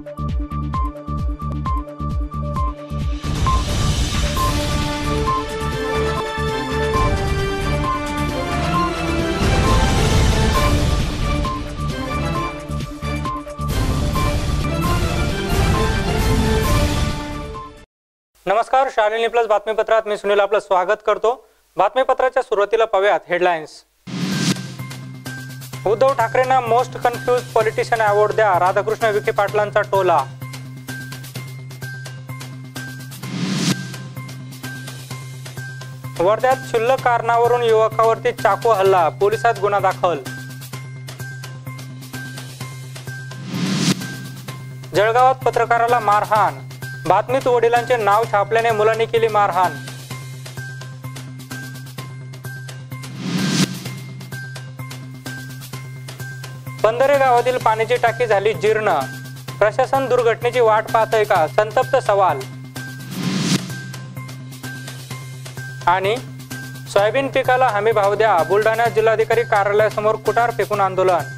नमस्कार, शालिनी प्लस बातमीपत्रात मी सुनील आपलं स्वागत करतो। बातमीपत्राच्या सुरुवातीला पाहूयात हेडलाईन्स। उद्धव ठाकरेंना मोस्ट कन्फ्युज पॉलिटिशियन अवॉर्ड द्या, राधाकृष्ण विखे पाटलांचा टोला। वर्ध्यात क्षुल्लक कारणावरून युवकावरती चाकू हल्ला, पोलिसात गुन्हा दाखल। जळगावात पत्रकाराला मारहाण, बातमीत वडिलांचे नाव छापल्याने मुलांनी केली मारहाण। पंधरे गावातील पाण्याची टाकी झाली जीर्ण, प्रशासन दुर्घटनेची वाट पाहतंय का, संतप्त सवाल। आणि सोयाबीन पिकाला हमी भाव द्या, बुलढाणा जिल्हाधिकारी कार्यालयासमोर कुटार फेकून आंदोलन।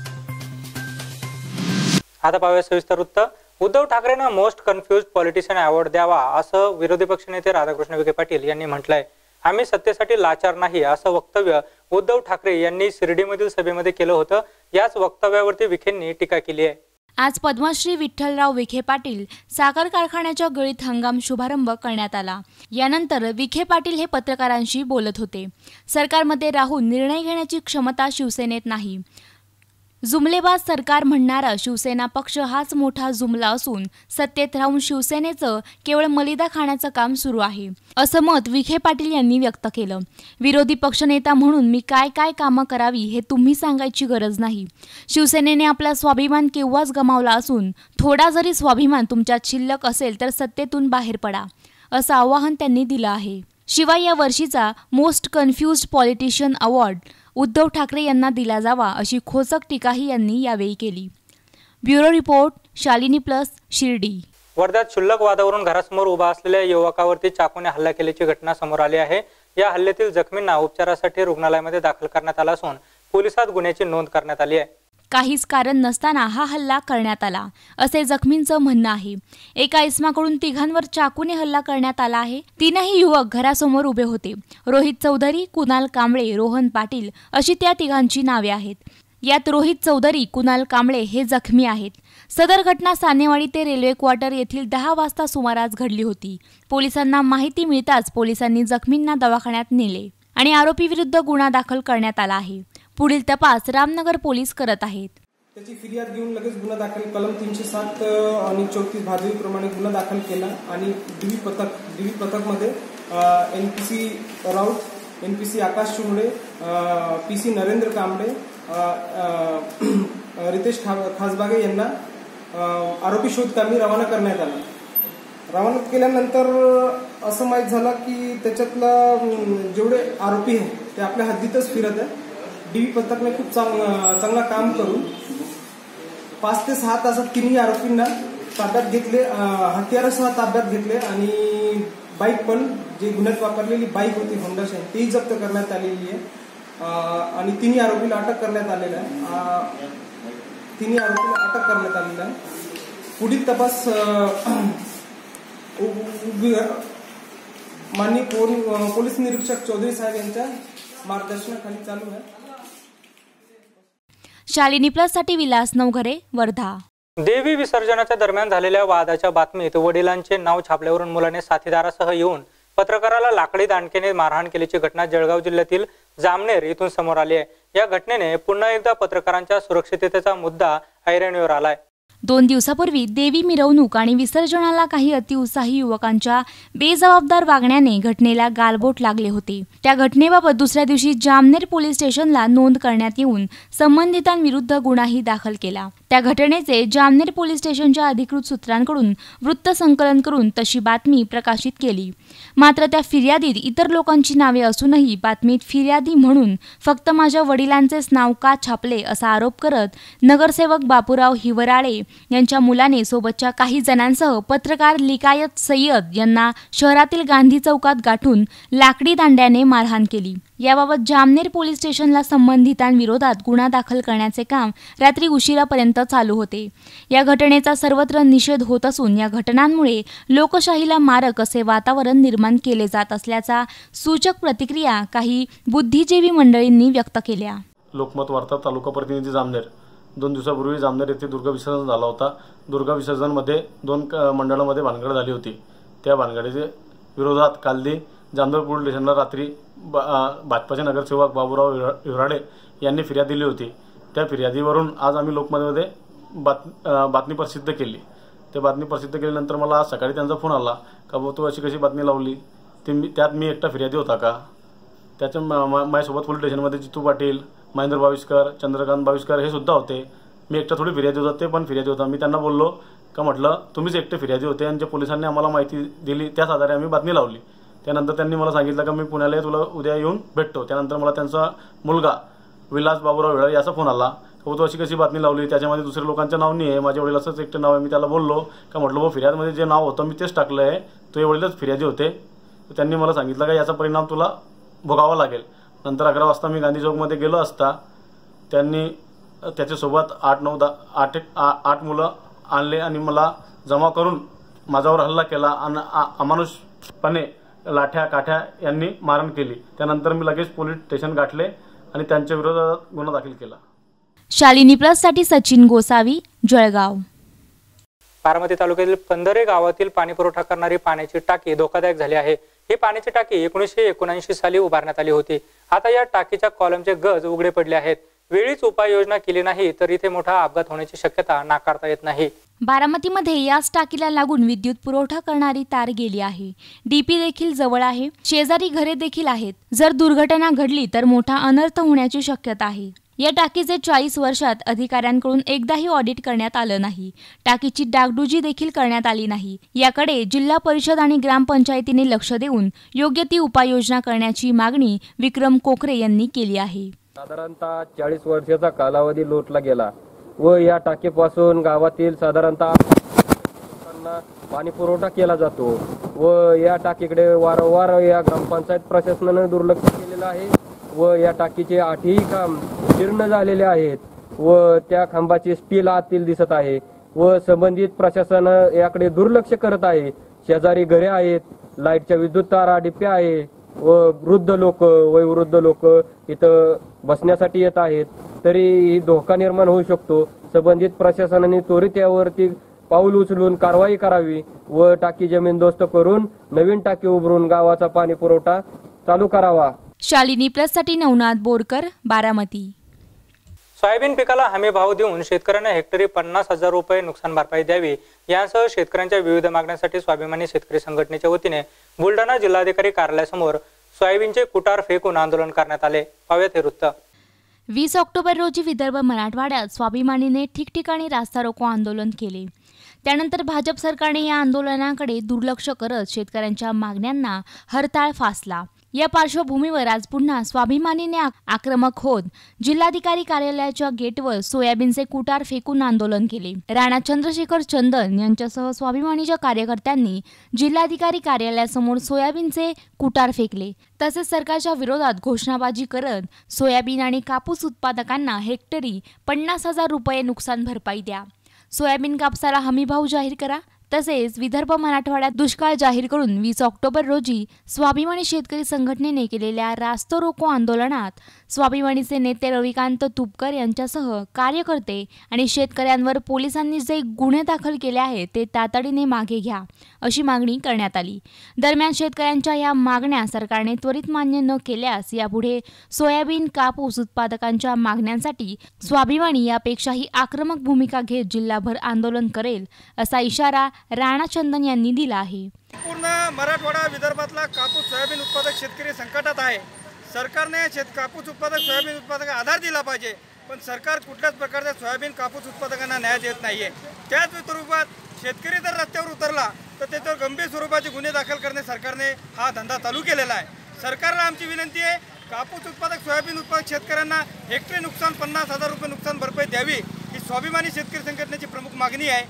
आता पाहूया सविस्तर वृत्त। उद्धव ठाकरेंना मोस्ट कन्फ्युज पॉलिटिशियन अवॉर्ड द्यावा असं विरोधी पक्षनेते राधाकृष्ण विखे पाटील यांनी म्हटलंय। आम्ही सत्तेसाठी लाचार नाही असं वक्तव्य उद्धव ठाकरे यांनी शिर्डीमधील सभेमध्ये केलं होतं। याच वक्तव्यावरती विखेंनी टीका केली आहे। आज पद्मश्री विठ्ठलराव विखे पाटील साखर कारखान्याच्या गळीत हंगाम शुभारंभ करण्यात आला। यानंतर विखे पाटील हे पत्रकारांशी बोलत होते। सरकारमध्ये राहून निर्णय घेण्याची क्षमता शिवसेनेत नाही। जुमलेबाज सरकार म्हणणारा शिवसेना पक्ष हाच मोठा जुमला असून सत्तेत राहून शिवसेनेचं केवळ मलिदा खाण्याचं काम सुरू आहे, असं मत विखे पाटील यांनी व्यक्त केलं। विरोधी पक्षनेता म्हणून मी काय काय कामं करावी हे तुम्ही सांगायची गरज नाही। शिवसेनेने आपला स्वाभिमान केव्हाच गमावला असून थोडा जरी स्वाभिमान तुमच्यात शिल्लक असेल तर सत्तेतून बाहेर पडा, असं आवाहन त्यांनी दिलं आहे। शिवाय या वर्षीचा most confused politician award Uddhav Thackeray यांना दिला जावा अशी खोचक टीकाही यांनी यावेळी केली। Bureau report, Shalini plus, Shirdi. वर्ध्यात क्षुल्लक वादावरून घरासमोर उभा असलेल्या युवकावरती चाकूने हल्ला केल्याची घटना समोर आली आहे। या हल्ल्यातील जखमींना उपचारासाठी रुग्णालयामध्ये दाखल करण्यात आला असून पोलिसात गुन्ह्याची नोंद करण्यात आली आहे। काहीच कारण नसताना हा हल्ला करण्यात आला असे जखमींचं म्हणणं आहे। एका इसमाकडून तिघांवर चाकूने हल्ला करण्यात आला आहे। तीनही युवक घरासमोर उभे होते। रोहित चौधरी, कुणाल कांबळे, रोहन पाटील अशी त्या तिघांची नावे आहेत। यात रोहित चौधरी, कुणाल कांबळे हे जखमी आहेत। सदर घटना सानेवाडी ते रेल्वे क्वार्टर येथील 10 वाजता सुमारास घडली होती। पोलिसांना माहिती मिळताच पोलिसांनी जखमींना दवाखान्यात नेले आणि आरोपी विरुद्ध गुन्हा दाखल करण्यात आला आहे। पुढील तपास रामनगर पोलीस करत आहेत। त्याची फिर्याद घेऊन लगेच गुन्हा दाखल कलम 307 आणि 34 भादवी प्रमाणे गुन्हा दाखल केला आणि डीबी पथक मध्ये NPC Raut, NPC Akash Chumbale, PC Narendra Kamble, Ritesh Khasbage यांना आरोपी शोधकामी रवाना करण्यात आला। रवाना केल्यानंतर असं माहीत झालं की त्याच्यातला जेवढे आरोपी आहेत ते आपल्या हद्दीतच फिरत आहे। डीबी पथकने खूप चांगला काम करून 5 ते 6 तासात तिन्ही आरोपींना ताब्यात घेतले, हत्यारासह ताब्यात घेतले आणि बाईक पण जे गुन्ह्यात वापरलेली बाईक होती होंडा शाईन तेही जप्त करण्यात आलेली आहे आणि तिन्ही आरोपीला अटक करण्यात आलेला आहे। पुढील तपास माननीय पोलीस निरीक्षक चौधरी साहेब यांच्या मार्गदर्शनाखाली चालू आहे। शालिनी प्लस साठी विलास नवघरे, वर्धा। देवी विसर्जनाच्या दरम्यान झालेल्या वादाच्या बातमीत वडिलांचे नाव छापल्यावरून मुलाने साथीदारासह येऊन पत्रकाराला लाकडी दांडकेने मारहाण केल्याची घटना जळगाव जिल्ह्यातील जामनेर येथून समोर आली आहे। या घटनेने पुन्हा एकदा पत्रकारांच्या सुरक्षिततेचा मुद्दा ऐरणीवर आलाय। 2 दिवसापूर्वी देवी मिरवणूक आणि विसर्जनाला काही अतिउत्साही युवकांच्या बेजबाबदार वागण्याने घटनेला गालबोट लागले होते। त्या घटनेबाबत दुसऱ्या दिवशी जामनेर पोलीस स्टेशनला नोंद करण्यात येऊन संबंधितांविरुद्ध गुन्हाही दाखल केला। त्या घटनेचे जामनेर पोलीस स्टेशनच्या अधिकृत सूत्रांकडून वृत्त संकलन करून तशी बातमी प्रकाशित केली। मात्र त्या फिर्यादीत इतर लोकांची नावे असूनही बातमीत फिर्यादी म्हणून फक्त माझ्या वडिलांचेच नाव का छापले असा आरोप करत नगरसेवक बापूराव हिवराळे यांच्या मुलाने सोबतच्या काही जणांसह पत्रकार लिकायत सय्यद यांना शहरातील गांधी चौकात गाठून लाकडी दांड्याने मारहाण केली। याबाबत जामनेर पोलीस स्टेशनला संबंधितांविरोधात गुन्हा दाखल करण्याचे काम रात्री उशिरापर्यंत चालू होते। या घटनेचा सर्वत्र निषेध होत असून या घटनांमुळे लोकशाहीला मारक असे वातावरण निर्माण केले जात असल्याचा सूचक प्रतिक्रिया काही बुद्धिजीवी मंडळींनी व्यक्त केल्या। लोकमत वार्ता तालुका प्रतिनिधी जामनेर। 2 दिवसापूर्वी जामनेर येथे दुर्गा विसर्जन झाला होता। दुर्गा विसर्जनमध्ये 2 मंडळांमध्ये भानगड झाली होती। त्या भानगडीच्या विरोधात कालदी जामनेर पोलीस स्टेशनला रात्री भाजपाचे नगरसेवक बाबूराव विराडे यांनी फिर्याद दिली होती। त्या फिर्यादीवरून आज आम्ही लोकमतमध्ये बातमी प्रसिद्ध केली। ते बातमी प्रसिद्ध केल्यानंतर मला आज सकाळी त्यांचा फोन आला का तू अशी कशी बातमी लावली, त्यात मी एकटा फिर्यादी होता का। त्याच्या माझ्यासोबत पोलीस स्टेशनमध्ये जितू पाटील, महेंद्र बाविस्कर, चंद्रकांत बाविस्कर हे सुद्धा होते। मी एकटा थोडी फिर्यादी होता, ते पण फिर्यादी होता। मी त्यांना बोललो का म्हटलं तुम्हीच एकटे फिर्यादी होते आणि जे पोलिसांनी आम्हाला माहिती दिली त्याच आधारे आम्ही बातमी लावली। त्यानंतर त्यांनी मला सांगितलं का मी पुण्याला तुला उद्या येऊन भेटतो। त्यानंतर मला त्यांचा मुलगा विलास बाबूराव विराडे याचा फोन आला का तू अशी कशी बातमी लावली, त्याच्यामध्ये दुसऱ्या लोकांचं नाव नाही आहे, माझ्या वडिलाचंच एकटं नाव आहे। मी त्याला बोललो का म्हटलं भाऊ फिर्यादमध्ये जे नाव होतं मी तेच टाकलं आहे, तुझे वडीलच फिर्यादी होते। त्यांनी मला सांगितलं का याचा परिणाम तुला भोगावा लागेल। नंतर 11 वाजता मी गांधी चौकमध्ये गेलो असता त्यांनी त्याच्यासोबत 8 मुलं आणले आणि मला जमा करून माझ्यावर हल्ला केला आणि अमानुषपणे लाठ्या काठ्या यांनी मारहाण केली। त्यानंतर मी लगेच पोलीस स्टेशन गाठले आणि त्यांच्या विरोधात गुन्हा दाखल केला। शालिनी प्लससाठी सचिन गोसावी, जळगाव। बारामती तालुक्यातील पंधरे गावातील पाणी पुरवठा करणारी पाण्याची टाकी धोकादायक झाली आहे। ही पाण्याची टाकी 1979 साली उभारण्यात आली होती। आता या टाकीच्या कॉलमचे गज उघडे पडले आहेत। वेळीच उपाययोजना केली नाही तर इथे मोठा अपघात होण्याची शक्यता नाकारता येत नाही। बारामतीमध्ये याच टाकीला लागून विद्युत पुरवठा करणारी तार गेली आहे। डीपी देखील जवळ आहे, शेजारी घरे देखील आहेत। जर दुर्घटना घडली तर मोठा अनर्थ होण्याची शक्यता आहे। या टाकीचे 40 वर्षात अधिकाऱ्यांकडून एकदाही ऑडिट करण्यात आलं नाही। टाकीची डागडुजी देखील करण्यात आली नाही। याकडे जिल्हा परिषद आणि ग्रामपंचायतीने लक्ष देऊन योग्य ती उपाययोजना करण्याची मागणी विक्रम कोकरे यांनी केली आहे। साधारणतः 40 वर्षाचा कालावधी लोटला गेला व या टाकीपासून गावातील साधारणतः लोकांना पाणी पुरवठा केला जातो व या टाकीकडे वारंवार या ग्रामपंचायत प्रशासनाने दुर्लक्ष केलेलं आहे व या टाकीचे 8ही काम जीर्ण झालेले आहेत व त्या खांबाची स्टील आतील दिसत आहे व संबंधित प्रशासन याकडे दुर्लक्ष करत आहे। शेजारी घरे आहेत, लाईटच्या विद्युत तारा डिप्या आहे व वयोवृद्ध लोक इथं बसण्यासाठी येत आहेत, तरी धोका निर्माण होऊ शकतो। संबंधित प्रशासनाने त्वरित यावरती पाऊल उचलून कारवाई करावी व टाकी जमीनदोस्त करून नवीन टाकी उभारून गावाचा पाणी पुरवठा चालू करावा। शालिनी प्लससाठी नवनाथ बोरकर, बारामती। सोयाबीन पिकाला हमी भाव देऊन शेतकऱ्यांना हेक्टरी 50,000 रुपये नुकसान भरपाई द्यावी यासह शेतकऱ्यांच्या विविध मागण्यांसाठी स्वाभिमानी शेतकरी संघटनेच्या वतीने बुलढाणा जिल्हाधिकारी कार्यालयासमोर सोयाबीनचे कुटार फेकून आंदोलन करण्यात आले। पाहूयात हे वृत्त। 20 ऑक्टोबर रोजी विदर्भ मराठवाड्यात स्वाभिमानीने ठिकठिकाणी रास्ता रोको आंदोलन केले। त्यानंतर भाजप सरकारने या आंदोलनाकडे दुर्लक्ष करत शेतकऱ्यांच्या मागण्यांना हरताळ फासला। या पार्श्वभूमीवर आज पुन्हा स्वाभिमानीने आक्रमक होत जिल्हाधिकारी कार्यालयाच्या गेटवर सोयाबीनचे कुटार फेकून आंदोलन केले। राणा चंद्रशेखर चंदन यांच्यासह स्वाभिमानीच्या कार्यकर्त्यांनी जिल्हाधिकारी कार्यालयासमोर सोयाबीनचे कुटार फेकले। तसेच सरकारच्या विरोधात घोषणाबाजी करत सोयाबीन आणि कापूस उत्पादकांना हेक्टरी 50,000 रुपये नुकसान भरपाई द्या, सोयाबीन कापसाला हमीभाव जाहीर करा, तसेच विदर्भ मराठवाड्यात दुष्काळ जाहीर करून 20 ऑक्टोबर रोजी स्वाभिमानी शेतकरी संघटनेने केलेल्या रास्ता रोको आंदोलनात स्वाभिमानीचे नेते रविकांत तुपकर यांच्यासह कार्यकर्ते आणि शेतकऱ्यांवर पोलिसांनी जे गुन्हे दाखल केले आहेत ते तातडीने मागे घ्या अशी मागणी करण्यात आली। दरम्यान शेतकऱ्यांच्या या मागण्या सरकारने त्वरित मान्य न केल्यास यापुढे सोयाबीन कापूस उत्पादकांच्या मागण्यांसाठी स्वाभिमानी यापेक्षाही आक्रमक भूमिका घेत जिल्हाभर आंदोलन करेल असा इशारा राणा चंदन यांनी दिला आहे। पूर्ण मराठवाडा विदर्भातला कापूस सोयाबीन उत्पादक शेतकरी संकटात आहे। सरकारने कापूस उत्पादक सोयाबीन उत्पादक आधार दिला पाहिजे, पण सरकार कुठल्याच प्रकारच्या सोयाबीन कापूस उत्पादकांना न्याय देत नाहीये। त्याच स्वरूपात शेतकरी जर रस्त्यावर उतरला तर त्याच्यावर गंभीर स्वरूपाचे गुन्हे दाखल करणे सरकारने हा धंदा चालू केलेला आहे। सरकारला आमची विनंती आहे, कापूस उत्पादक सोयाबीन उत्पादक शेतकऱ्यांना हेक्टरी नुकसान 50,000 रुपये नुकसान भरपाई द्यावी ही स्वाभिमानी शेतकरी संघटनेची प्रमुख मागणी आहे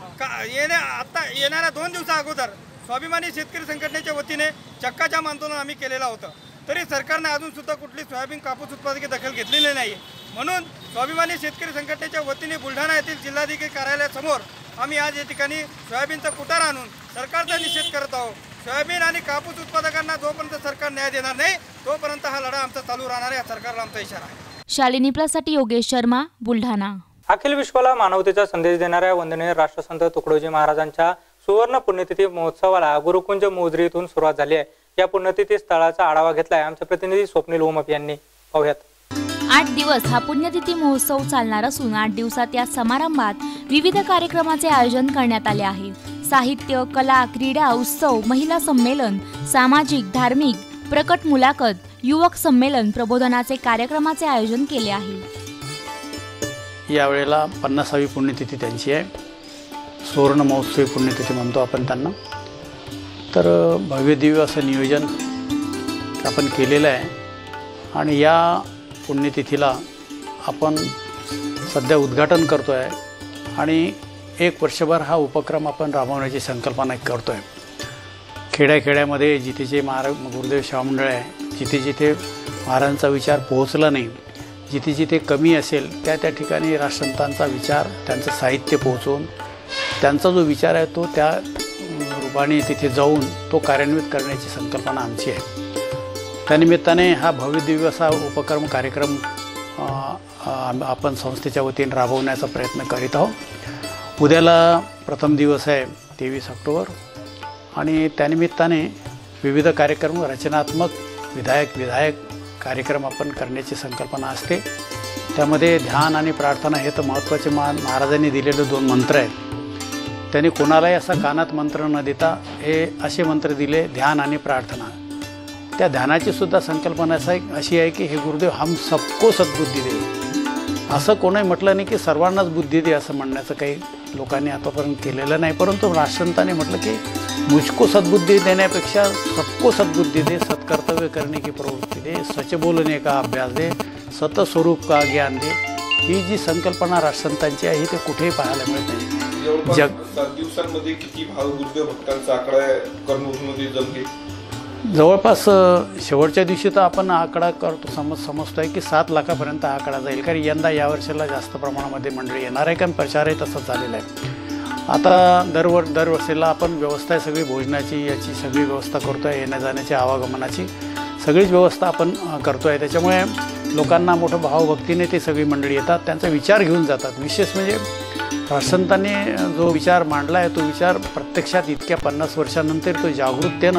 आता येणाऱ्या 2 दिवसा अगोदर स्वाभिमानी शेतकरी संघटनेच्या वतीने चक्काजाम आंदोलन आम्ही केलेलं होतं, तरी सरकारने अजूनसुद्धा कुठली सोयाबीन कापूस उत्पादकी दखल घेतलेली नाही. म्हणून स्वाभिमानी शेतकरी संघटनेच्या वतीने बुलढाणा येथील जिल्हाधिकारी कार्यालयासमोर आम्ही आज या ठिकाणी सोयाबीनचा कुटार आणून सरकारचा निषेध करत आहोत. सोयाबीन आणि कापूस उत्पादकांना जोपर्यंत सरकार न्याय देणार नाही तोपर्यंत हा लढा आमचा चालू राहणार आहे, सरकारला आमचा इशारा आहे. शालिनी प्लससाठी योगेश शर्मा, बुलढाणा. अखिल विश्वाला मानवतेचा संदेश देणाऱ्या वंदनीय राष्ट्रसंत तुकडोजी महाराजांच्या सुवर्ण पुण्यतिथी महोत्सवाला गुरुकुंज मोझरी येथून सुरुवात झाली आहे. या पुण्यतिथी स्थळाचा आढावा घेतलाय आमचे प्रतिनिधी स्वप्नील ओमप यांनी. पाहूयात. 8 दिवस हा पुण्यतिथी महोत्सव चालणार असून 8 दिवसात या समारंभात विविध कार्यक्रमाचे आयोजन करण्यात आले आहे. साहित्य, कला, क्रीडा, उत्सव, महिला संमेलन, सामाजिक, धार्मिक, प्रकट मुलाखत, युवक संमेलन, प्रबोधनाचे कार्यक्रमाचे आयोजन केले आहे. यावेळेला 50वी पुण्यतिथी त्यांची आहे. सुवर्ण महोत्सवी पुण्यतिथी म्हणतो आपण त्यांना. तर भव्य दिव्य असं नियोजन आपण केलेलं आहे आणि या पुण्यतिथीला आपण सध्या उद्घाटन करतो आहे आणि 1 वर्षभर हा उपक्रम आपण राबवण्याची संकल्पना करतो आहे. खेड्याखेड्यामध्ये जिथे जे गुरुदेव सेवा मंडळ आहे, जिथे जिथे महाराजांचा विचार पोहोचला नाही, जिथे जिथे कमी असेल त्या ठिकाणी राष्ट्रसंतांचा विचार, त्यांचं साहित्य पोहोचवून त्यांचा जो विचार आहे तो त्या रूपाने तिथे जाऊन तो कार्यान्वित करण्याची संकल्पना आमची आहे. त्यानिमित्ताने हा भव्य दिव्य असा उपक्रम कार्यक्रम आपण संस्थेच्या वतीने राबवण्याचा प्रयत्न करीत आहोत. उद्याला प्रथम दिवस आहे 23 ऑक्टोबर आणि त्यानिमित्ताने विविध कार्यक्रम, रचनात्मक, विधायक कार्यक्रम आपण करण्याची संकल्पना असते. त्यामध्ये ध्यान आणि प्रार्थना हे तर महत्त्वाचे महाराजांनी दिलेले 2 मंत्र आहेत. त्यांनी कोणालाही असा कानात मंत्र न देता हे असे मंत्र दिले, ध्यान आणि प्रार्थना. त्या ध्यानाची सुद्धा संकल्पना अशी आहे की हे गुरुदेव हम सबको सद्बुद्धी दे. असं कोणी म्हटलं नाही की सर्वांनाच बुद्धी दे असं म्हणण्याचं काही लोकांनी आतापर्यंत केलेलं नाही, परंतु राष्ट्रसंतांनी म्हटलं की मुझको सद्बुद्धी देण्यापेक्षा सबको सद्बुद्धी दे, सत्कर्तव्य करने की प्रवृत्ती दे, सच बोलने का अभ्यास दे, सतस्वरूप का ज्ञान दे. ही जी संकल्पना राष्ट्रसंतांची आहे ते कुठेही पाहायला मिळत नाही. 7 दिवसांमध्ये किती गुरुदेव भक्तांचा आकडा कर्मभूमीमध्ये जमले? जवळपास शेवटच्या दिवशी तर आपण आकडा करतो समजतो आहे की 7 लाखापर्यंत हा आकडा जाईल, कारण यंदा या वर्षाला जास्त प्रमाणामध्ये मंडळी येणार आहे, कारण प्रचारही तसंच झालेला आहे. आता दरवर्षीला आपण व्यवस्था आहे सगळी, भोजनाची याची सगळी व्यवस्था करतो आहे, येण्या जाण्याची आवागमनाची सगळीच व्यवस्था आपण करतो आहे. त्याच्यामुळे लोकांना मोठं भावभक्तीने ते सगळी मंडळी येतात, त्यांचा विचार घेऊन जातात. विशेष म्हणजे राष्ट्रसंतांनी जो विचार मांडला आहे तो विचार प्रत्यक्षात इतक्या 50 वर्षानंतर तो जागृततेनं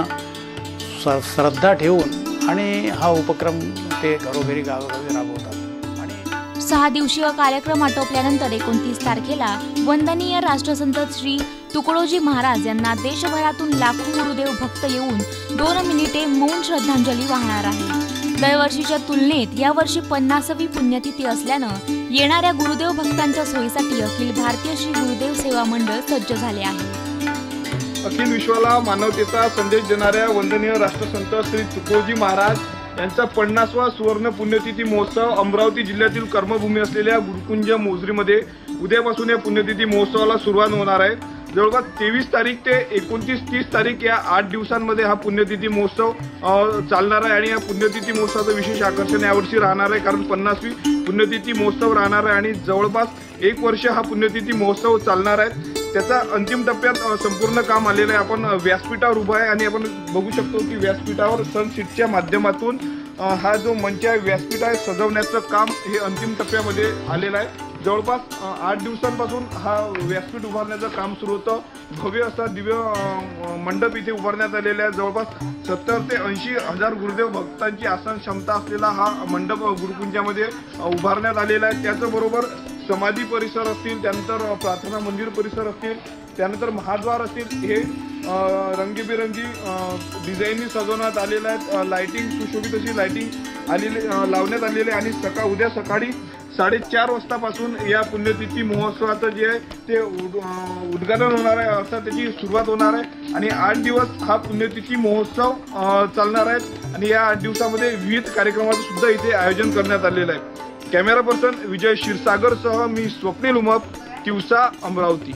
श्रद्धा ठेवून आणि हा उपक्रम ते घरोघरी गावोगावी राबवतात. आणि 6 दिवसीय कार्यक्रम आटोपल्यानंतर 29 तारखेला वंदनीय राष्ट्रसंत श्री तुकडोजी महाराज यांना देशभरातून लाखो गुरुदेव भक्त येऊन 2 मिनिटे मौन श्रद्धांजली वाहणार आहे. दरवर्षीच्या तुलनेत यावर्षी 50वी पुण्यतिथी असल्यानं येणाऱ्या गुरुदेव भक्तांच्या सोयीसाठी अखिल भारतीय श्री गुरुदेव सेवा मंडळ सज्ज झाले आहे. अखिल विश्वाला मानवतेचा संदेश देणाऱ्या वंदनीय राष्ट्रसंत श्री तुकडोजी महाराज यांचा 50वा सुवर्ण पुण्यतिथी महोत्सव अमरावती जिल्ह्यातील कर्मभूमी असलेल्या गुरुकुंज मोझरीमध्ये उद्यापासून या पुण्यतिथी महोत्सवाला सुरुवात होणार आहे. जवळपास 23 तारीख ते 29-30 तारीख या 8 दिवसांमध्ये हा पुण्यतिथी महोत्सव चालणार आहे आणि या पुण्यतिथी महोत्सवाचं विशेष आकर्षण यावर्षी राहणार आहे, कारण 50वी पुण्यतिथी महोत्सव राहणार आहे आणि जवळपास 1 वर्ष हा पुण्यतिथी महोत्सव चालणार आहे. त्याचा अंतिम टप्प्यात संपूर्ण काम आलेलं आहे. आपण व्यासपीठावर उभा आहे आणि आपण बघू शकतो की व्यासपीठावर सनसीटच्या माध्यमातून हा जो मंच आहे, व्यासपीठ आहे, सजवण्याचं काम हे अंतिम टप्प्यामध्ये आलेलं आहे. जवळपास 8 दिवसांपासून हा व्यासपीठ उभारण्याचं काम सुरू होतं. भव्य असा दिव्य मंडप इथे उभारण्यात आलेला आहे. जवळपास 70 ते 80 हजार गुरुदेव भक्तांची आसन क्षमता असलेला हा मंडप गुरुकुंजामध्ये उभारण्यात आलेला आहे. त्याचबरोबर समाधी परिसर असतील, त्यानंतर प्रार्थना मंदिर परिसर असतील, त्यानंतर महाद्वार असतील, हे रंगीबेरंगी डिझाईननी सजवण्यात आलेलं आहे. लाईटिंग, सुशोभित अशी लाईटिंग लावण्यात आलेली आहे आणि उद्या सकाळी 4:30 वाजतापासून या पुण्यतिथी महोत्सवाचं जे आहे ते उद्घाटन होणार आहे, अर्थात त्याची सुरुवात होणार आहे आणि 8 दिवस हा पुण्यतिथी महोत्सव चालणार आहे आणि या 8 दिवसामध्ये विविध कार्यक्रमाचं सुद्धा इथे आयोजन करण्यात आलेलं आहे. कॅमेरा पर्सन विजय क्षीरसागर सह मी स्वप्नील उमप, तिवसा, अमरावती.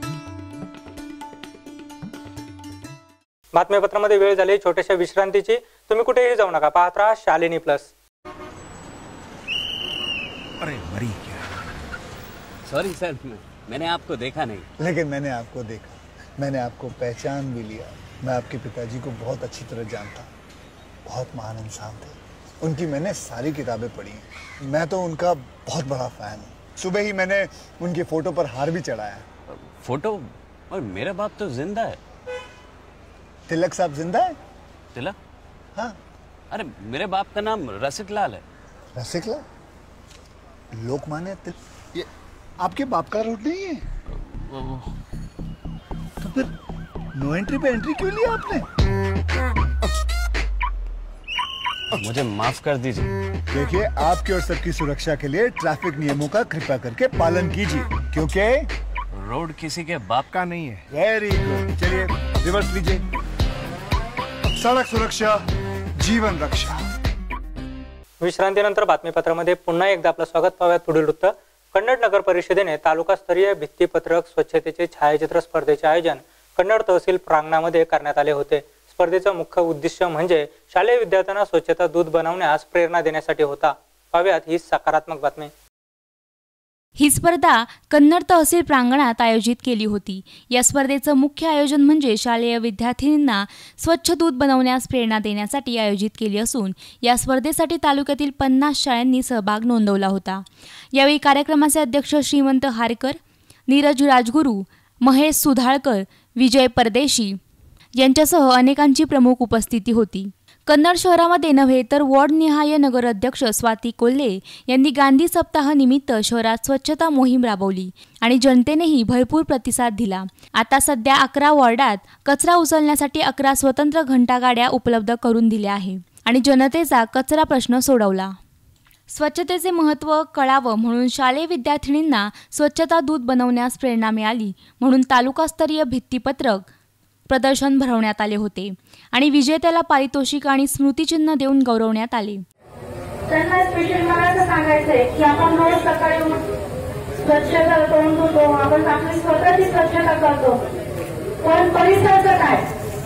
बातमीपत्रामध्ये वेळ झाली छोट्याशा विश्रांतीची. तुम्ही कुठेही जाऊ नका, पाहत राहा शालिनी प्लस. अरे मरी क्या? सॉरी सर, मैंने आपको देखा नहीं. लेकिन मैंने आपको देखा, मैंने आपको पहचान भी लिया. मैं आपके पिताजी को बहुत अच्छी तरह जानता. बहुत महान इंसान थे. उनकी मैंने सारी किताबें पढ़ी हैं. मैं तो उनका बहुत बड़ा फैन हूँ. सुबह ही मैंने उनके फोटो पर हार भी चढ़ाया. फोटो? और मेरा बाप तो जिंदा है. तिलक साहब जिंदा है? तिलक? हाँ. अरे मेरे बाप का नाम रसिक लाल है. रसिक लाल? लोकमान्य तिलक? ये आपके बाप का रोड नहीं है? तो फिर नो एंट्री पे एंट्री क्यों लिया आपने? मुझे माफ कर दीजिए. देखिए, आपकी और सबकी सुरक्षा के लिए ट्रैफिक नियमों का कृपया करके पालन कीजिए, क्योंकि रोड किसी के बाप का नहीं है. Very good. चलिए रिवर्स लीजिए. सड़क सुरक्षा जीवन रक्षा. विश्रांतीनंतर बातमीपत्रामध्ये पुन्हा एकदा आपलं स्वागत. पाहूयात पुढील वृत्त. कन्नड नगर परिषदेने तालुकास्तरीय भित्तीपत्रक स्वच्छतेचे छायाचित्र स्पर्धेचे आयोजन कन्नड तहसील प्रांगणामध्ये करण्यात आले होते. स्पर्धेचं मुख्य उद्दिष्ट म्हणजे शालेय विद्यार्थ्यांना स्वच्छता दूत बनवण्यास प्रेरणा देण्यासाठी होता. पाहूयात ही सकारात्मक बातमी. ही स्पर्धा कन्नड तहसील प्रांगणात आयोजित केली होती. या स्पर्धेचं मुख्य आयोजन म्हणजे शालेय विद्यार्थिनींना स्वच्छ दूत बनवण्यास प्रेरणा देण्यासाठी आयोजित केली असून या स्पर्धेसाठी तालुक्यातील 50 शाळांनी सहभाग नोंदवला होता. यावेळी कार्यक्रमाचे अध्यक्ष श्रीमंत हारकर, नीरज राजगुरू, महेश सुधाळकर, विजय परदेशी यांच्यासह अनेकांची प्रमुख उपस्थिती होती. कन्नड शहरामध्ये नव्हे तर वॉर्डनिहाय नगराध्यक्ष स्वाती कोल्हे यांनी गांधी सप्ताह निमित्त शहरात स्वच्छता मोहीम राबवली आणि जनतेनेही भरपूर प्रतिसाद दिला. आता सध्या 11 वॉर्डात कचरा उचलण्यासाठी 11 स्वतंत्र घंटागाड्या उपलब्ध करून दिल्या आहे आणि जनतेचा कचरा प्रश्न सोडवला. स्वच्छतेचे महत्त्व कळावं म्हणून शालेय विद्यार्थिनींना स्वच्छता दूत बनवण्यास प्रेरणा मिळाली म्हणून तालुकास्तरीय भित्तीपत्रक प्रदर्शन भरवण्यात आले होते आणि विजेत्याला पारितोषिक आणि स्मृतिचिन्ह देऊन गौरवण्यात आले. त्यांना स्पेशल मला असं सांगायचंय की आपण रोज सकाळी स्वच्छता करून होतो, आपण आपली स्वतःची स्वच्छता करतो, पण परिसराचं काय?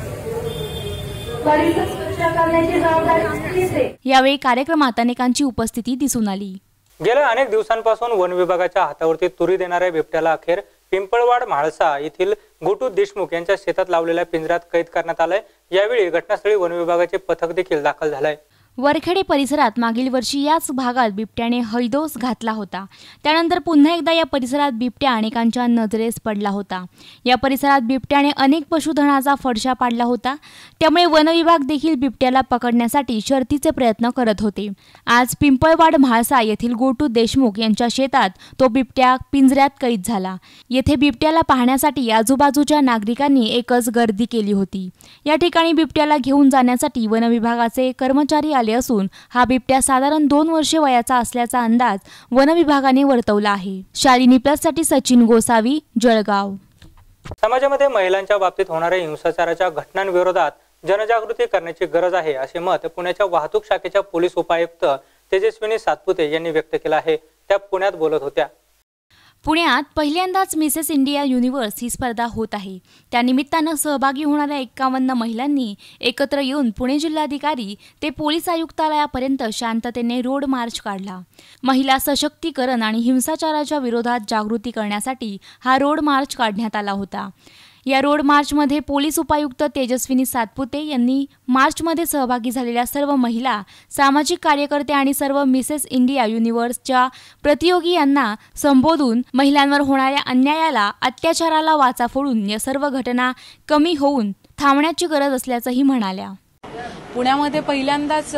परिसर स्वच्छ करण्याची जबाबदारी आपलीच आहे. यावेळी कार्यक्रमात अनेकांची उपस्थिती दिसून आली. गेल्या अनेक दिवसांपासून वन विभागाच्या हातावरती तुरी देणाऱ्या बिबट्याला अखेर पिंपळवाड म्हाळसा येथील गोटू देशमुख यांच्या शेतात लावलेल्या पिंजऱ्यात कैद करण्यात आलंय. यावेळी घटनास्थळी वन विभागाचे पथक देखील दाखल झालंय. वरखेडे परिसरात मागील वर्षी याच भागात बिबट्याने हैदोस घातला होता. त्यानंतर पुन्हा एकदा या परिसरात बिबट्या अनेकांच्या नजरेस पडला होता. या परिसरात बिबट्याने अनेक पशुधनाचा फडशा पाडला होता. त्यामुळे वन विभाग देखील बिबट्याला पकडण्यासाठी शर्थीचे प्रयत्न करत होते. आज पिंपळवाड म्हाळसा येथील गोटू देशमुख यांच्या शेतात तो बिबट्या पिंजऱ्यात कैद झाला. येथे बिबट्याला पाहण्यासाठी आजूबाजूच्या नागरिकांनी एकच गर्दी केली होती. या ठिकाणी बिबट्याला घेऊन जाण्यासाठी वन विभागाचे कर्मचारी आले असून हा बिबट्या साधारण 2 वर्षे वयाचा असल्याचा अंदाज वन विभागाने वर्तवला आहे. शालिनी प्लससाठी सचिन गोसावी, जळगाव. समाजामध्ये महिलांच्या बाबतीत होणाऱ्या हिंसाचाराच्या घटनांविरोधात जनजागृती करण्याची गरज आहे असे मत पुण्याच्या वाहतूक शाखेच्या पोलीस उपायुक्त तेजस्विनी सातपुते यांनी व्यक्त केलं आहे. त्या पुण्यात बोलत होत्या. पुण्यात पहिल्यांदाच मिसेस इंडिया युनिव्हर्स ही स्पर्धा होत आहे. त्यानिमित्तानं सहभागी होणाऱ्या 51 महिलांनी एकत्र येऊन पुणे जिल्हाधिकारी ते पोलीस आयुक्तालयापर्यंत शांततेने रोड मार्च काढला. महिला सशक्तीकरण आणि हिंसाचाराच्या विरोधात जागृती करण्यासाठी हा रोड मार्च काढण्यात आला होता. या रोड मार्चमध्ये पोलीस उपायुक्त तेजस्विनी सातपुते यांनी मार्चमध्ये सहभागी झालेल्या सर्व महिला, सामाजिक कार्यकर्ते आणि सर्व मिसेस इंडिया युनिव्हर्सच्या प्रतियोगी यांना संबोधून महिलांवर होणाऱ्या अन्यायाला, अत्याचाराला वाचा फोडून या सर्व घटना कमी होऊन थांबण्याची गरज असल्याचंही म्हणाल्या. पुण्यामध्ये पहिल्यांदाच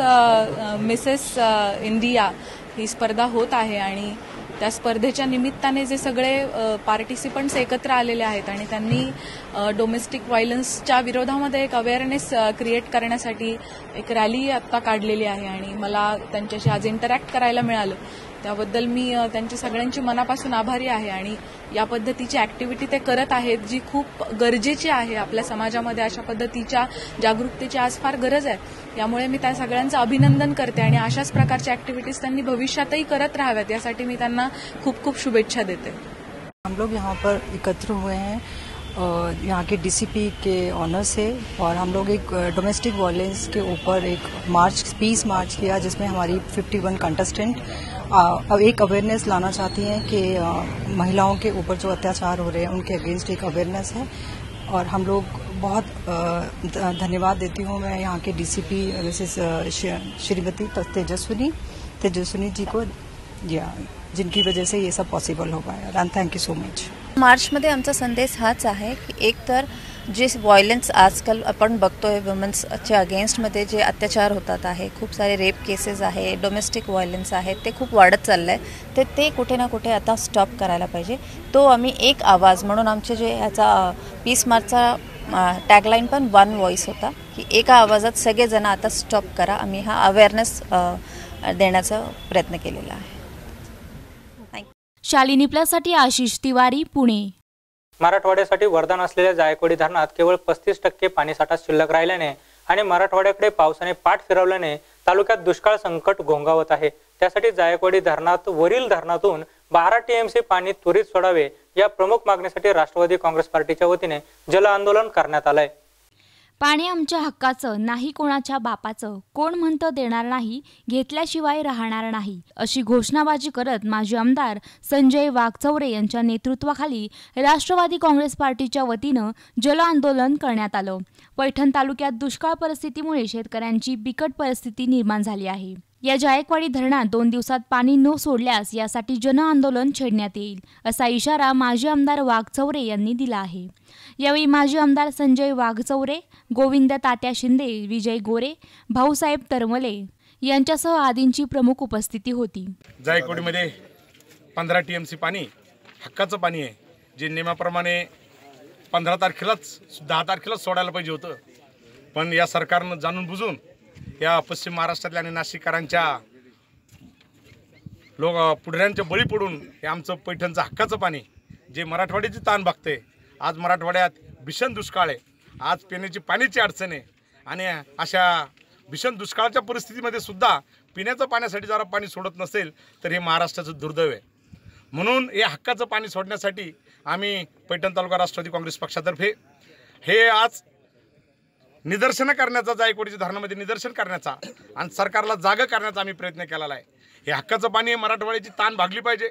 मिसेस इंडिया ही स्पर्धा होत आहे आणि त्या स्पर्धेच्या निमित्ताने जे सगळे पार्टिसिपंट्स एकत्र आलेले आहेत आणि त्यांनी डोमेस्टिक व्हायलन्सच्या विरोधामध्ये एक अवेअरनेस क्रिएट करण्यासाठी एक रॅली आत्ता काढलेली आहे आणि मला त्यांच्याशी आज इंटरॅक्ट करायला मिळालं. त्याबद्दल मी त्यांची सगळ्यांची मनापासून आभारी आहे आणि या पद्धतीची ऍक्टिव्हिटी ते करत आहेत जी खूप गरजेची आहे. आपल्या समाजामध्ये अशा पद्धतीच्या जागरूकतेची आज फार गरज आहे. यामुळे मी त्या सगळ्यांचं अभिनंदन करते आणि अशाच प्रकारच्या ऍक्टिव्हिटीज त्यांनी भविष्यातही करत राहाव्यात यासाठी मी त्यांना खूप खूप शुभेच्छा देते. हम लोग यहाँ पर एकत्र हुए हैं यहाँ के डीसीपी के ऑनर से और हम लोग एक डोमेस्टिक वायलेंस के ऊपर एक मार्च पीस मार्च किया जिसमें हमारी 51 कंटेस्टेंट एक अवेयरनेस लाना चाहती हैं कि महिलाओं के ऊपर जो अत्याचार हो रहे हैं उनके अगेंस्ट एक अवेयरनेस है. और हम लोग बहुत धन्यवाद देती हूँ मैं यहाँ के डीसीपी मिसेस श्रीमती तेजस्विनी जी को जिनकी वजह से ये सब पॉसिबल हो पाया. And thank you so much. मार्चमध्ये आमचा संदेश हाच आहे की एक तर जे व्हायलन्स आजकाल आपण बघतोय वुमन्सच्या अगेन्स्टमध्ये जे अत्याचार होतात आहे, खूप सारे रेप केसेस आहे, डोमेस्टिक व्हायलन्स आहे, ते खूप वाढत चाललं आहे. ते कुठे ना कुठे आता स्टॉप करायला पाहिजे. तो आम्ही एक आवाज म्हणून आमचे जे ह्याचा पीस मार्चचा टॅगलाईन पण वन व्हॉइस होता की एका आवाजात सगळेजण आता स्टॉप करा. आम्ही हा अवेअरनेस देण्याचा प्रयत्न केलेला आहे. शालिनी प्लससाठी आशिष तिवारी, पुणे. मराठवाड्यासाठी वरदान असलेल्या जायकवाडी धरणात केवळ 35% पाणीसाठा शिल्लक राहिल्याने आणि मराठवाड्याकडे पावसाने पाठ फिरवल्याने तालुक्यात दुष्काळ संकट घोंगावत आहे. त्यासाठी जायकवाडी धरणात वरील धरणातून 12 टीएमसी पाणी त्वरित सोडावे या प्रमुख मागणीसाठी राष्ट्रवादी काँग्रेस पार्टीच्या वतीने जल आंदोलन करण्यात आलंय. पाणी आमच्या हक्काचं, नाही कोणाच्या बापाचं, कोण म्हणतं देणार नाही, घेतल्याशिवाय राहणार नाही, अशी घोषणाबाजी करत माजी आमदार संजय वाघचौरे यांच्या नेतृत्वाखाली राष्ट्रवादी काँग्रेस पार्टीच्या वतीनं जल आंदोलन करण्यात आलं. पैठण तालुक्यात दुष्काळ परिस्थितीमुळे शेतकऱ्यांची बिकट परिस्थिती निर्माण झाली आहे. या जायकवाडी धरणात 2 दिवसात पाणी न सोडल्यास यासाठी जन आंदोलन छेडण्यात येईल, असा इशारा माजी आमदार वाघचौरे यांनी दिला आहे. यावेळी माजी आमदार संजय वाघचौरे, गोविंद तात्या शिंदे, विजय गोरे, भाऊसाहेब तरमले यांच्यासह आदींची प्रमुख उपस्थिती होती. जायकवाडीमध्ये 15 टीएमसी पाणी हक्काचं पाणी आहे, जे नियमाप्रमाणे 15 तारखेलाच 10 तारखेलाच सोडायला पाहिजे होतं. पण या सरकारनं जाणून बुजून या पश्चिम महाराष्ट्रातल्या आणि नाशिककरांच्या पुढऱ्यांच्या बळी पडून हे आमचं पैठणचं हक्काचं पाणी जे मराठवाड्याची ताण भागते. आज मराठवाड्यात भीषण दुष्काळ आहे, आज पिण्याची पाण्याची अडचण आहे आणि अशा भीषण दुष्काळाच्या परिस्थितीमध्ये सुद्धा पिण्याचं पाण्यासाठी जरा पाणी सोडत नसेल तर हे महाराष्ट्राचं दुर्दैव आहे. म्हणून हे हक्काचं पाणी सोडण्यासाठी आम्ही पैठण तालुका राष्ट्रवादी काँग्रेस पक्षातर्फे हे आज निदर्शनं करण्याचा, जायकवाडीच्या धरणामध्ये निदर्शन करण्याचा आणि सरकारला जागा करण्याचा आम्ही प्रयत्न केलेला आहे. हे हक्काचं पाणी हे मराठवाड्याची ताण भागली पाहिजे,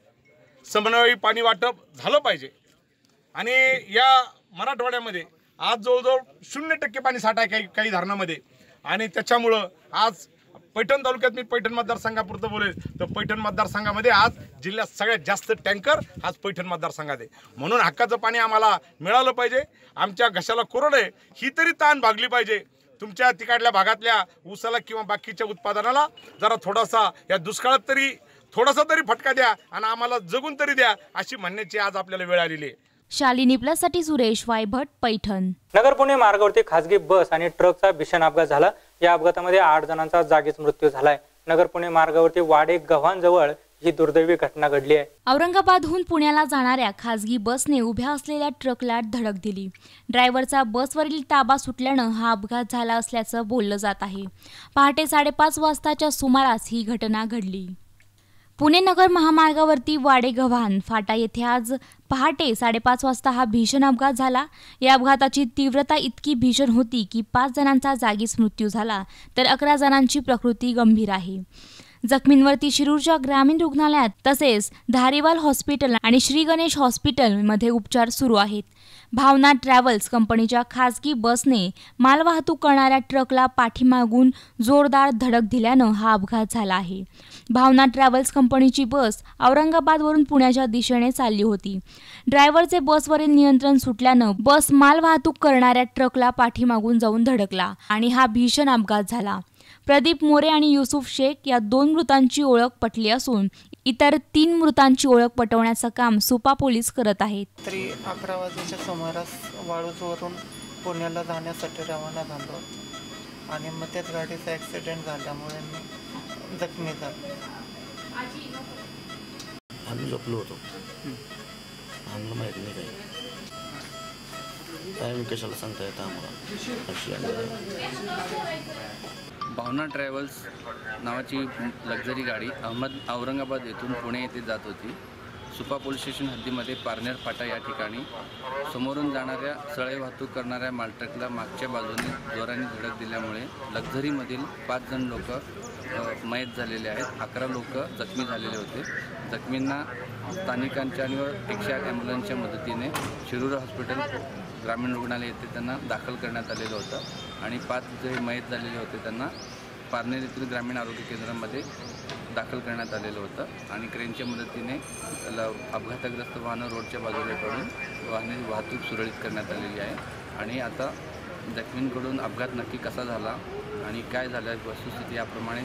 समन्वयी पाणी वाटप झालं पाहिजे आणि या मराठवाड्यामध्ये आज जवळजवळ 0% पाणी साठा आहे काही धरणामध्ये आणि त्याच्यामुळं आज पैठण तालुक्यात, मी पैठण मतदारसंघापुरतं बोलेल तर पैठण मतदारसंघामध्ये आज जिल्ह्यात सगळ्यात जास्त टँकर आज पैठण मतदारसंघात आहे. म्हणून हक्काचं पाणी आम्हाला मिळालं पाहिजे. आमच्या घशाला कोरड आहे ही तरी ताण भागली पाहिजे. तुमच्या तिकडल्या भागातल्या ऊसाला किंवा बाकीच्या उत्पादनाला जरा थोडासा या दुष्काळात तरी थोडासा तरी फटका द्या आणि आम्हाला जगून तरी द्या अशी म्हणण्याची आज आपल्याला वेळ आलेली आहे. शालिनी प्लससाठी सुरेश वायभट, पैठण. नगर पुणे मार्गावरती खासगी बस आणि ट्रकचा भीषण अपघात झाला. या अपघातामध्ये 8 जणांचा जागीच मृत्यू झालाय. नगर पुणे मार्गावरती वाडे गव्हाणजवळ ही दुर्दैवी घटना घडली आहे. औरंगाबादहून पुण्याला जाणाऱ्या खासगी बसने उभ्या असलेल्या ट्रकला धडक दिली. ड्रायव्हरचा बसवरील ताबा सुटल्यानं हा अपघात झाला असल्याचं बोललं जात आहे. पहाटे 5:30 वाजताच्या सुमारास ही घटना घडली. पुणे नगर महामार्गावरती वाडे गव्हाण फाटा येथे आज पहाटे 5:30 वाजता हा भीषण अपघात झाला. या अपघाताची तीव्रता इतकी भीषण होती की 5 जणांचा जागीच मृत्यू झाला तर 11 जणांची प्रकृती गंभीर आहे. जखमींवरती शिरूरच्या ग्रामीण रुग्णालयात तसेच धारीवाल हॉस्पिटल आणि श्री गणेश हॉस्पिटलमध्ये उपचार सुरू आहेत. भावना ट्रॅव्हल्स कंपनीच्या खासगी बसने मालवाहतूक करणाऱ्या ट्रकला पाठीमागून जोरदार धडक दिल्यानं हा अपघात झाला आहे. भावना ट्रॅव्हल्स कंपनीची बस औरंगाबादवरून पुण्याच्या दिशेने चालली होती. ड्रायव्हरचे बसवरील नियंत्रण सुटल्यानं बस मालवाहतूक करणाऱ्या ट्रकला पाठीमागून जाऊन धडकला आणि हा भीषण अपघात झाला. प्रदीप मोरे आणि युसुफ शेख या 2 मृतांची ओळख पटली असून इतर 3 मृतांची ओळख पटवण्याचं काम सुपा पोलीस करत आहेत. तरी 11 वाजेच्या सुमारास वाळूजवरून पुण्याला जाण्यासाठी रवाना झालो आणि मग त्याच गाडीचा ॲक्सिडेंट झाल्यामुळे मी जखमी झालो. आम्ही झोपलो होतो, आम्हाला माहीत नाही काही. टायमिंग कशाला सांगता येतं आम्हाला. भावना ट्रॅव्हल्स नावाची लक्झरी गाडी औरंगाबाद येथून पुणे येथे जात होती. सुपा पोलीस स्टेशन हद्दीमध्ये पारनेर फाटा या ठिकाणी समोरून जाणाऱ्या सळे वाहतूक करणाऱ्या मालट्रकला मागच्या बाजूने जोराने धडक दिल्यामुळे लक्झरीमधील 5 जण लोक मयत झालेले आहेत. 11 लोक जखमी झालेले होते. जखमींना स्थानिकांच्या आणि 108 ॲम्ब्युलन्सच्या मदतीने शिरूर हॉस्पिटल ग्रामीण रुग्णालय येथे त्यांना दाखल करण्यात आलेलं होतं आणि 5 जे मयत झालेले होते त्यांना पारनेर येथील ग्रामीण आरोग्य केंद्रामध्ये दाखल करण्यात आलेलं होतं आणि क्रेनच्या मदतीने त्याला अपघातग्रस्त वाहनं रोडच्या बाजूला काढून वाहतूक सुरळीत करण्यात आलेली आहे. आणि आता जखमींकडून अपघात नक्की कसा झाला आणि काय झालं वस्तुस्थिती याप्रमाणे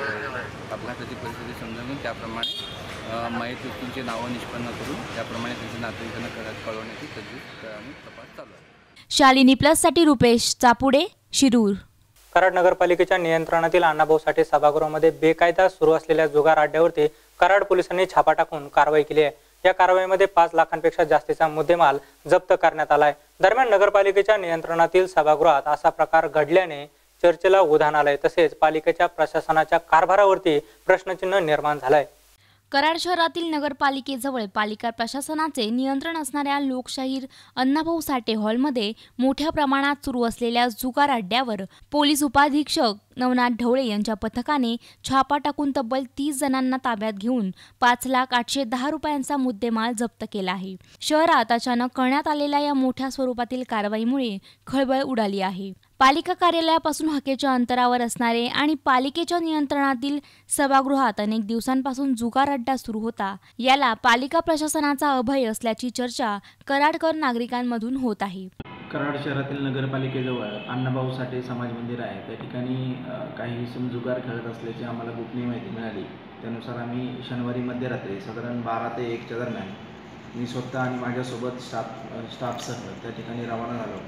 अपघाताची परिस्थिती समजून त्याप्रमाणे मयत व्यक्तींची नावं निष्पन्न करून त्याप्रमाणे त्यांच्या नातेवाईकांना कळवण्याची तजवीज आणि तपास चालू आहे. शालिनी प्लससाठी रुपेश चापुडे, शिरूर. कराड नगरपालिकेच्या नियंत्रणातील अण्णाभाऊ साठे सभागृहामध्ये बेकायदा सुरू असलेल्या जुगार अड्ड्यावरती कराड पोलिसांनी छापा टाकून कारवाई केली आहे. या कारवाईमध्ये 5 लाखांपेक्षा जास्तीचा मुद्देमाल जप्त करण्यात आलाय. दरम्यान नगरपालिकेच्या नियंत्रणातील सभागृहात असा प्रकार घडल्याने चर्चेला उधाण आलंय. तसेच पालिकेच्या प्रशासनाच्या कारभारावरती प्रश्नचिन्ह निर्माण झालंय. कराड शहरातील नगरपालिकेजवळ पालिका प्रशासनाचे नियंत्रण असणाऱ्या लोकशाहीर अण्णाभाऊ साठे हॉलमध्ये मोठ्या प्रमाणात सुरू असलेल्या जुगार अड्ड्यावर पोलीस उपाधीक्षक नवनाथ ढवळे यांच्या पथकाने छापा टाकून तब्बल 30 जणांना ताब्यात घेऊन 5,810,000 रुपयांचा मुद्देमाल जप्त केला आहे. शहरात अचानक करण्यात आलेल्या या मोठ्या स्वरूपातील कारवाईमुळे खळबळ उडाली आहे. पालिका कार्यालयापासून हाकेच्या अंतरावर असणारे आणि पालिकेच्या नियंत्रणातील सभागृहात अनेक दिवसांपासून जुगार अड्डा सुरू होता. याला पालिका प्रशासनाचा अभय असल्याची चर्चा कराडकर नागरिकांमधून होत आहे. कराड शहरातील नगरपालिकेजवळ अण्णाभाऊ साठे समाज मंदिर आहे. त्या ठिकाणी काही इसम जुगार खेळत असल्याची आम्हाला गोपनीय माहिती मिळाली. त्यानुसार आम्ही शनिवारी मध्यरात्री साधारण 12 ते 1च्या दरम्यान मी स्वतः आणि माझ्यासोबत स्टाफसह त्या ठिकाणी रवाना झालो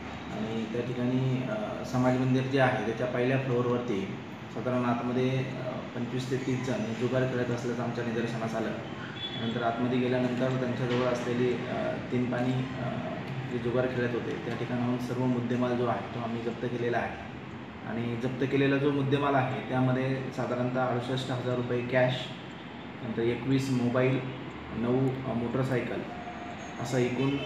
आणि त्या ठिकाणी समाज मंदिर जे आहे त्याच्या पहिल्या फ्लोअरवरती साधारण आतमध्ये 25 ते 30 जण जुगार खेळत असल्याचं आमच्या निदर्शनास आलं. नंतर आतमध्ये गेल्यानंतर त्यांच्याजवळ असलेली 3 पाणी जे जुगार खेळत होते त्या ठिकाणाहून सर्व मुद्देमाल जो आहे तो आम्ही जप्त केलेला आहे. आणि जप्त केलेला जो मुद्देमाल आहे त्यामध्ये साधारणतः 68,000 रुपये कॅश, नंतर 21 मोबाईल, 9 मोटरसायकल असं एकूण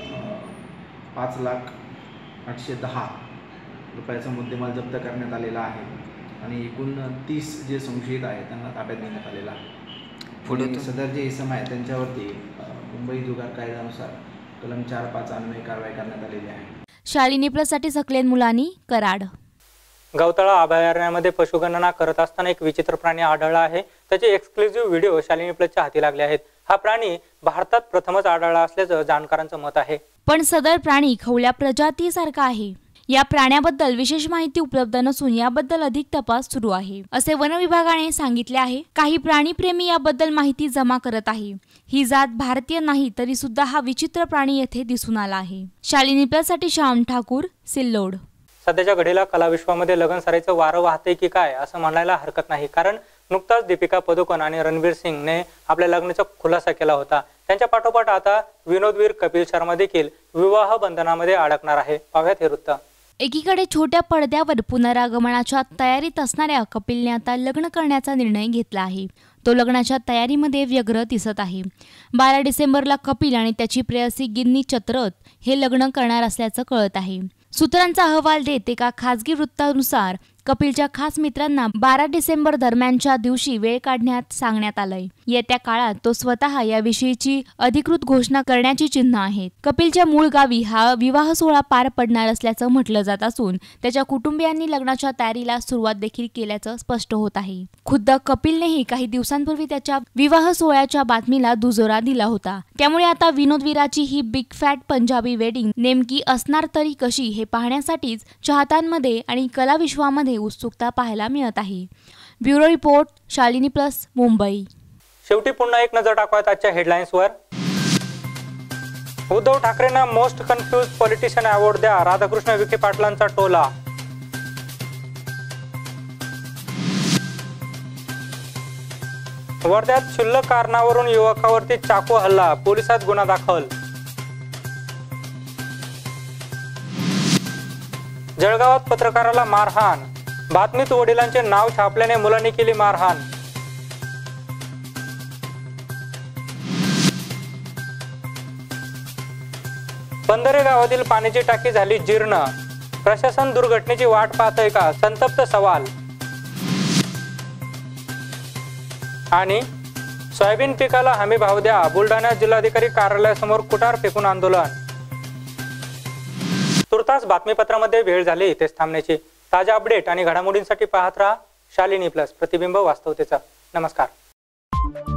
5,810,000 रुपयाचा मुद्देमाल जप्त करण्यात आलेला आहे. आणि एकूण 30 जे संशयित आहेत त्यांना ताब्यात घेण्यात आलेला आहे. पुढे सदर जे इसम आहे त्यांच्यावरती मुंबई जुगार कायद्यानुसार कलम 4-5 अन्वये कारवाई करण्यात आलेली आहे. शालिनी प्लससाठी सकलेन मुलानी, कराड. गवताळा अभयारण्यामध्ये पशुगणना करत असताना एक विचित्र प्राणी आढळला आहे. त्याचे एक्सक्लुझिव्ह व्हिडिओ शालिनी प्लसच्या हाती लागले आहेत. हा प्राणी भारतात प्रथमच आढळला असल्याचं जाणकारांचं मत आहे. पण सदर प्राणी खवल्या प्रजातीसारखा आहे. या प्राण्याबद्दल विशेष माहिती उपलब्ध नसून याबद्दल अधिक तपास सुरू आहे असे वन विभागाने सांगितले आहे. काही प्राणीप्रेमी याबद्दल माहिती जमा करत आहे. ही जात भारतीय नाही तरी सुद्धा हा विचित्र प्राणी येथे दिसून आला आहे. शालिनी प्लससाठी श्याम ठाकूर, सिल्लोड. सध्याच्या घडीला कलाविश्वामध्ये लगन सराईचं वारं वाहते की काय असं म्हणायला हरकत नाही. कारण नुकताच दीपिका पदुकोण आणि रणवीर सिंगने आपल्या लग्नाचा खुलासा केला होता. त्यांच्या पाठोपाठ आता विनोदवीर कपिल शर्मा देखील विवाह बंधनामध्ये अडकणार आहे. पाहूयात हे वृत्त. एकीकडे छोट्या पडद्यावर पुनरागमनाच्या तयारीत असणाऱ्या कपिलने आता लग्न करण्याचा निर्णय घेतला आहे. तो लग्नाच्या तयारीमध्ये व्यग्र दिसत आहे. 12 डिसेंबरला कपिल आणि त्याची प्रेयसी गिन्नी चतरथ हे लग्न करणार असल्याचं कळत आहे. सूत्रांचा अहवाल देत एका खासगी वृत्तानुसार कपिलच्या खास मित्रांना 12 डिसेंबर दरम्यानच्या दिवशी वेळ काढण्यात सांगण्यात आलंय. येत्या काळात तो स्वतः याविषयीची अधिकृत घोषणा करण्याची चिन्ह आहेत. कपिलच्या मूळ गावी हा विवाह सोहळा पार पडणार असल्याचं म्हटलं जात असून त्याच्या कुटुंबियांनी लग्नाच्या तयारीला सुरुवात देखील केल्याचं स्पष्ट होत आहे. खुद्द कपिलनेही काही दिवसांपूर्वी त्याच्या विवाह सोहळ्याच्या बातमीला दुजोरा दिला होता. त्यामुळे आता विनोदवीराची ही बिग फॅट पंजाबी वेडिंग नेमकी असणार तरी कशी हे पाहण्यासाठीच चाहत्यांमध्ये आणि कलाविश्वामध्ये उत्सुकता पाहायला मिळत आहे. Bureau report, Shalini plus, Mumbai. शेवटी पुन्हा एक नजर टाकूयात आजच्या हेडलाईन्सवर. उद्धव ठाकरेंना मोस्ट कन्फ्युज पॉलिटिशियन अवॉर्ड द्या, राधाकृष्ण विखे पाटलांचा टोला. वर्ध्यात क्षुल्लक कारणावरून युवकावरती चाकू हल्ला, पोलिसात गुन्हा दाखल. जळगावात पत्रकाराला मारहाण, बातमीत वडिलांचे नाव छापल्याने मुलांनी केली मारहाण. पंधरे गावातील पाण्याची टाकी झाली जीर्ण, प्रशासन दुर्घटनेची वाट पाहतंय का, संतप्त सवाल. आणि सोयाबीन पिकाला हमी भाव द्या, बुलढाणा जिल्हाधिकारी कार्यालयासमोर कुटार फेकून आंदोलन. तुर्तास बातमीपत्रामध्ये वेळ झाली इथेच थांबण्याची. ताज्या अपडेट आणि घडामोडींसाठी पाहत राहा शालिनी प्लस, प्रतिबिंब वास्तवतेचा. नमस्कार.